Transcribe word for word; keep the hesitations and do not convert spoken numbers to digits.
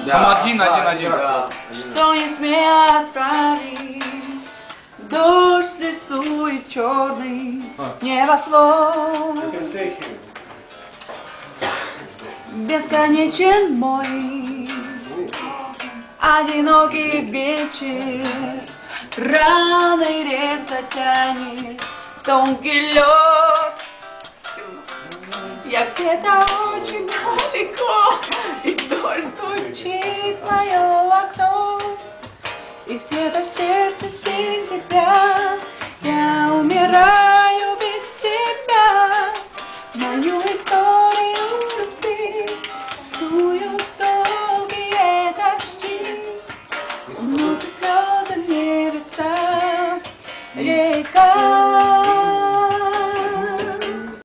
Там один, один, один. Что не смея отправить, дождь рисует черный небосвод. Бесконечен мой одинокий вечер, раны рек затянет тонкий лед. Я где-то очень далеко, и дождь стучит в мое окно, и где-то в сердце сентября